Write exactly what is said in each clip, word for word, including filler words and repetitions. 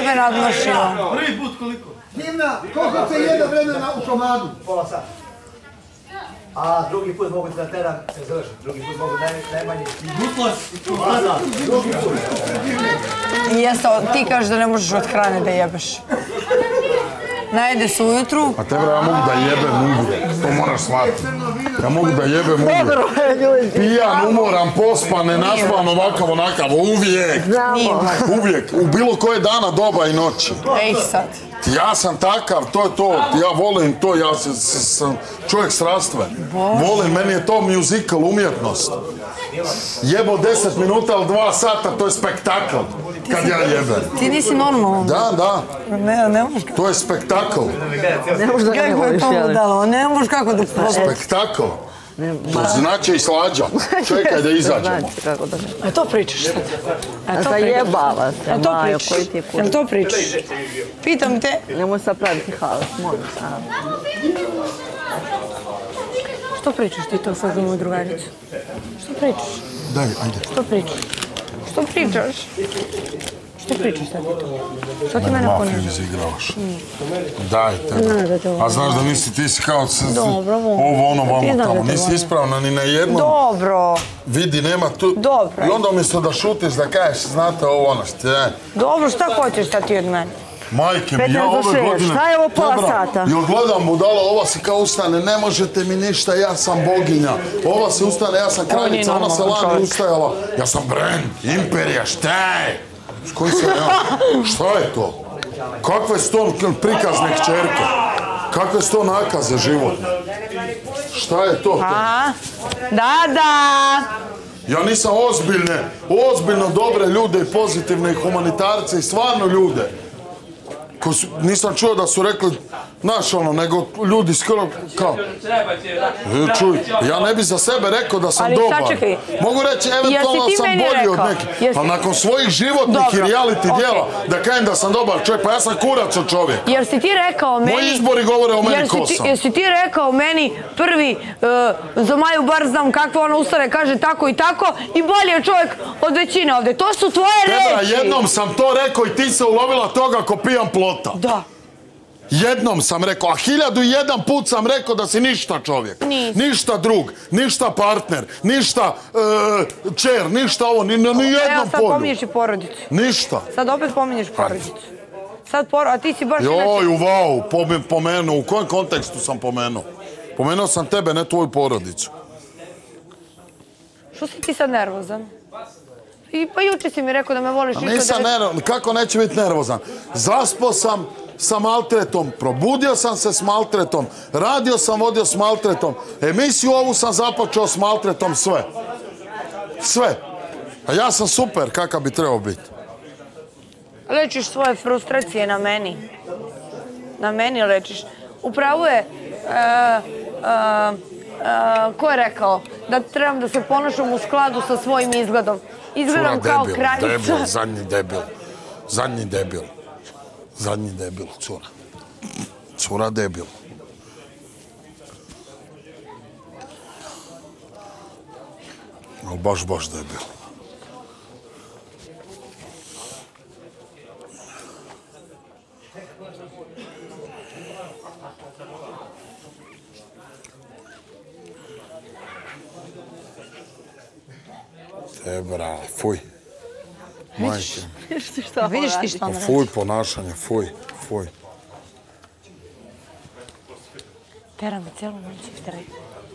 tebe nadmašio. Prvi put koliko? Divna, koliko se jede vremena u komadu? Pola sata. A drugi put mogu da teram, se završim, drugi put mogu najmanje. Gutlas. Drugi put. Jeste, ti kažeš da ne možeš od hrane da jebeš. Najede se ujutru. A tebe ja mogu da jebem uvijek, to moraš shvatiti. Ja mogu da jebem uvijek. Pijan, umoran, pospan, nenaspan, ovakav, onakav, uvijek. Uvijek, u bilo koje dana, doba i noći. Ej sad. Ja sam takav, to je to, ja volim to, ja sam čovjek strastven. Volim, meni je to muzikal, umjetnost. Jebo deset minuta ili dva sata, to je spektakl, kad ja jebem. Ti nisi normalno. Da, da. Ne, ne možeš kako. To je spektakl. Ne možeš da ga ne voliš, jel? Ne možeš kako da probaš. Spektakl. To znači i slađa. Čekaj da izađemo. A to pričaš sad? A zajebava se, Majo, koji ti je kuć. Jel to pričaš? Pitam te. Nemoj sad praviti haos, molim. Što pričaš ti to sad za moju drugaricu? Što pričaš? Daj, ajde. Što pričaš? Što pričaš? Što pričaš sad ti to? Što ti mene ponižaš? Mafiju izigravaš. Daj tebe. A znaš da nisi, ti si kao ovo, ono, vamo tamo. Nisi ispravna ni na jednom. Dobro. Vidi, nema tu. Dobro. I onda umjesto da šutiš, da kažeš, znate ovo, ono, što je. Dobro, šta hoćeš sad ti od mene? Majke mi, ja ove godine... Šta je ovo pola sata? Jel gledam budala, ova se kao ustane, ne možete mi ništa, ja sam boginja. Ova se ustane, ja sam kraljica, ona se lani ustajala. Ja sam brand, imperija, šta je? S koji sam ja? Šta je to? Kakve su to prikazne kćerke? Kakve su to nakaze životne? Šta je to? Aha, da, da. Ja nisam ozbiljne, ozbiljno dobre ljude i pozitivne i humanitarce i stvarno ljude. Nisam čuo da su rekli, znaš ono, nego ljudi skoro kao... Čuj, ja ne bi za sebe rekao da sam dobar. Mogu reći, eventualno sam bolji od nekih. Ali nakon svojih životnih i reality dijela, da kajem da sam dobar čovjek, pa ja sam kurac od čovjeka. Jer si ti rekao meni... Moji izbori govore o meni ko sam. Jer si ti rekao meni prvi, za Maju bar znam kakva ona ustane, kaže tako i tako, i bolji je čovjek od većine ovdje. To su tvoje reči. Tebra, jednom sam to rekao i ti se ulovila toga ko pijan plota. Da. Jednom sam rekao, a hiljadu i jedan put sam rekao da si ništa čovjek. Nisi. Ništa drug, ništa partner, ništa čer, ništa ovo, ni jednom polju. Evo sad pominješ i porodicu. Ništa. Sad opet pominješ porodicu. Sad porodicu, a ti si baš... Joj, uvau, pomenuo, u kojem kontekstu sam pomenuo? Pomenuo sam tebe, ne tvoju porodicu. Što si ti sad nervozan? I pa juče si mi rekao da me voliš isto da... Nisam nervozan, kako neće biti nervozan? Zaspao sam sa maltretom, probudio sam se s maltretom, radio sam, vodio s maltretom, emisiju ovu sam započeo s maltretom, sve. Sve. A ja sam super, kakav bi trebao biti. Lečiš svoje frustracije na meni. Na meni lečiš. Upravo je... Ko je rekao? Da trebam da se ponašam u skladu sa svojim izgledom. Izgledam kao kraljica. Debil, zadnji debil. Zadnji debil. Zadnji debil, cura. Cura debil. Ali baš, baš debil. Tebra, fuj. Majke. Vidiš ti što on radi? Fuj ponašanje, fuj, fuj. Tera me cijelu noć ifteri.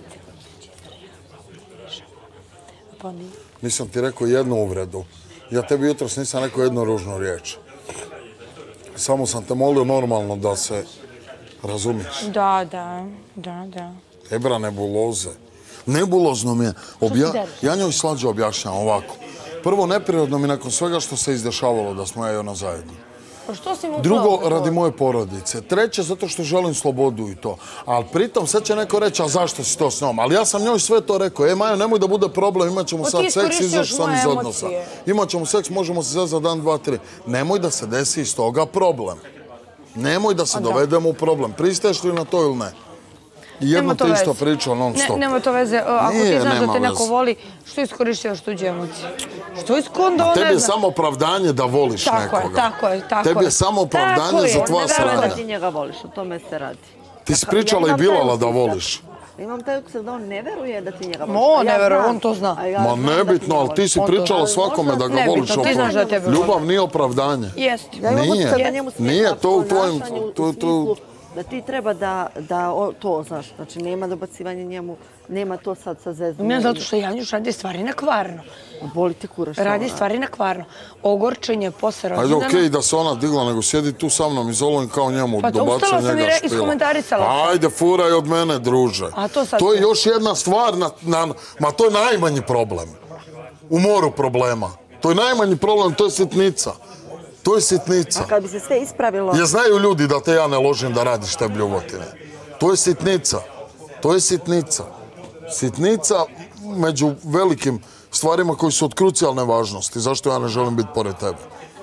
Nisam ti rekao jednu uvredu. Ja tebi jutros nisam rekao jednu ružnu riječ. Samo sam te molio normalno da se razumiješ. Da, da, da, da. Tebra, nebuloze. Nebulozno mi je. Ja njoj slađe objašnjam ovako. Prvo, neprirodno mi nakon svega što se izdešavalo da smo ja i ona zajedno. Drugo, radi moje porodice. Treće, zato što želim slobodu i to. Ali pritom, sad će neko reći, a zašto si to s njom? Ali ja sam njoj sve to rekao. E, Majo, nemoj da bude problem, imat ćemo sad seks, izaš sam iz odnosa. Imat ćemo seks, možemo se zeti za dan, dva, tri. Nemoj da se desi iz toga problem. Nemoj da se dovedemo u problem. Pristaješ li na to ili ne? Jedno te isto pričao non stop. Nema to veze. Ako ti znaš da te neko voli, što iskorišćavaš tuđe emocije? Što iskondo, ne znam. Tebi je samo opravdanje da voliš nekoga. Tako je, tako je, tako je. Tebi je samo opravdanje za tvoja sranja. sranja. Ti njega voliš, o tome se radi. Ti si pričala i Bilala da voliš. Imam taj utisak da on ne veruje da ti njega voliš. On ne veruje, on to zna. Ma nebitno, ali ti si pričala svakome da ga voliš. Nebitno, ti znaš da tebe voli. Ljubav nije opravdanje. Jest. Nije, nije to u tvojem... Da ti treba da to, znaš, znači nema dobacivanja njemu, nema to sad sa zezom. Ne, zato što Janjuš radi stvari na kvarno. Boli ti kuraš. Radi stvari na kvarno. Ogorčenje posle rođendana. Ajde, okej da se ona digla, nego sjedi tu sa mnom, izolujem kao njemu, dobaca njega špila. Iskomentarisala. Ajde, furaj od mene, druže. To je još jedna stvar, ma to je najmanji problem. U moru problema. To je najmanji problem, to je sitnica. To je sitnica. A kad bi se sve ispravilo... Jer znaju ljudi da te ja ne ložim da radiš te bljuvotine. To je sitnica. To je sitnica. Sitnica među velikim stvarima koji su od krucijalne važnosti. Zašto ja ne želim biti pored tebe?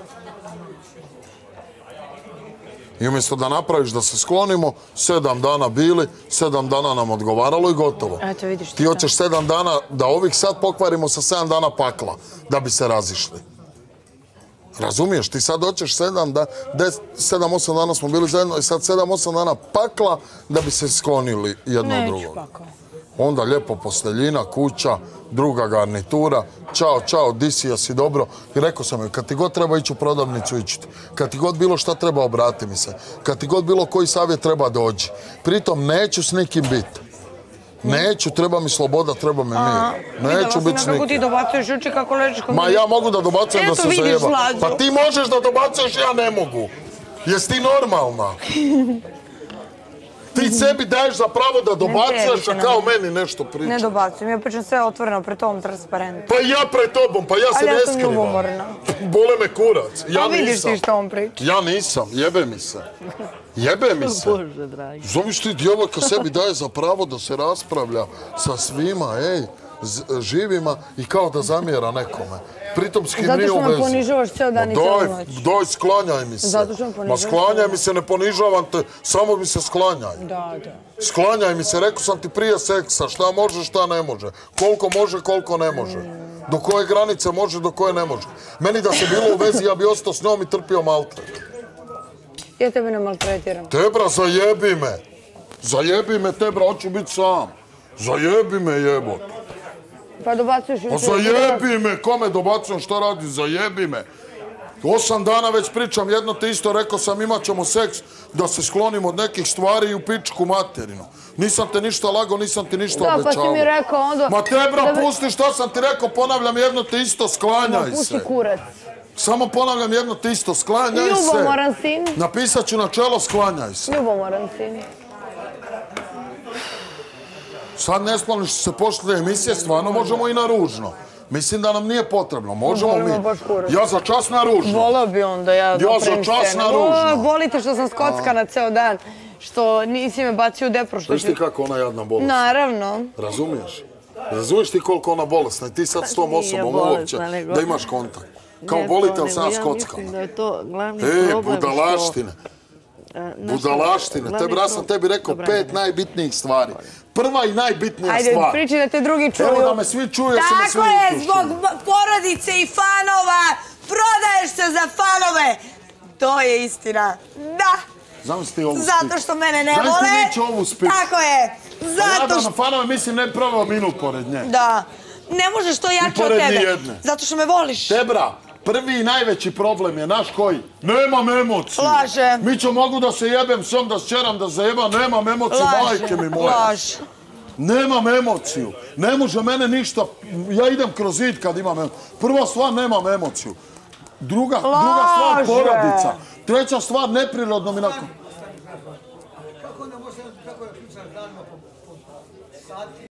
I umjesto da napraviš da se sklonimo, sedam dana bili, sedam dana nam odgovaralo i gotovo. Ti hoćeš sedam dana da ovih sad pokvarimo sa sedam dana pakla, da bi se razišli. Razumiješ, ti sad hoćeš sedam, sedam, osam dana smo bili zajedno i sad sedam, osam dana pakla da bi se sklonili jedno od drugog. Onda lijepo posteljina, kuća, druga garnitura, čao, čao, di si, jesi dobro. I rekao sam joj, kad ti god treba ići u prodavnicu, ići ti. Kad ti god bilo šta treba, obrati mi se. Kad ti god bilo koji savjet treba, dođi. Pritom neću s nikim biti. Neću, treba mi sloboda, treba mi mir. Neću biti s nikim. Kako ti dobacuješ juče kako ležiš kod Ma ja mogu da dobacujem da se zajeba. Pa ti možeš da dobacuješ, ja ne mogu. Jesi ti normalna? Ti sebi daješ za pravo da dobacuješ, a kao meni nešto pričaš. Ne dobacujem, ja pričam sve otvoreno pred tobom, transparentno. Pa ja pred tobom, pa ja se ne skrivam. Ali ja sam ljubomorna. Bole me kurac, ja nisam. Pa vidiš ti što on priča. Ja nisam, jebe mi se. Jebe mi se. Bože, dragi. Zamiš ti djevojka sebi daje za pravo da se raspravlja sa svima, ej, živima i kao da zamjera nekome. Pritom s kim nije u vezi. Zato što me ponižavaš cijel dan i cijelu noć. Daj, sklanjaj mi se. Zato što me ponižavaš. Ma sklanjaj mi se, ne ponižavam te, samo mi se sklanjaj. Da, da. Sklanjaj mi se, rekao sam ti prije seksa, šta može, šta ne može. Koliko može, koliko ne može. Do koje granice može, do koje ne može. Meni da se bilo u vezi, ja bi ostao s njom i trpio maltret. Ja tebe ne maltretiram. Tebra, zajebi me. Zajebi me, Tebra, hoću biti sam. Zajebi me, jebot. Pa dobacuješ i... Pa zajebi me, kome dobacujem, šta radi, zajebi me. Osam dana već pričam, jedno te isto, rekao sam imat ćemo seks, da se sklonimo od nekih stvari i u pičku materinu. Nisam te ništa lagao, nisam ti ništa obećao. Da, pa si mi rekao onda... Ma Tebra, pusti šta sam ti rekao, ponavljam jedno te isto, sklanjaj se. Ma pusti kurac. Samo ponavljam jedno te isto, sklanjaj se. Ljubomoran sin. Napisat ću na čelo, sklanjaj se. Ljubomoran sin. Sad ne skloniš se pošle emisije, stvarno možemo i na ružno. Mislim da nam nije potrebno, možemo mi. Ja za čas na ružno. Volao bi on da ja Ja za čas na ružno. Volite što sam skockana ceo dan, što nisi me bacio u depru. Viš ti kako ona jadna bolesna? Naravno. Razumiješ? Razumiješ ti koliko ona bolesna i ti sad s tom osobom uopće da imaš kontakt. Kao volite, ali sam ja skockana. Ja mislim da je to glavni problem što... E, budalaštine. Budalaštine. Tebi, ja sam tebi rekao pet najbitnijih stvari. Prva i najbitnija stvar. Ajde, priči da te drugi čuju. Evo da me svi čuju, ja se me svi Tako je, zbog porodice i fanova. Prodaješ se za fanove. To je istina. Da. Zamisli ovu spit. Zato što mene ne vole. Zamisli niće ovu spit. Tako je. Ja da na fanove mislim ne prvo minut pored nje. Da. Ne možeš to jače od tebe. Zato što me voliš. Tebra. Prvi i najveći problem je, naš koji? Nemam emociju. Laže. Mićo, mogu da se jebem s njom, da se čeram, da zajebam, nemam emociju, majke mi moje. Laže. Nemam emociju. Ne može mene ništa, ja idem kroz zid kad imam emociju. Prva stvar, nemam emociju. Druga, druga stvar, porodica. Treća stvar, neprirodno mi nakon... Kako ne može, kako je pričan danima po sati?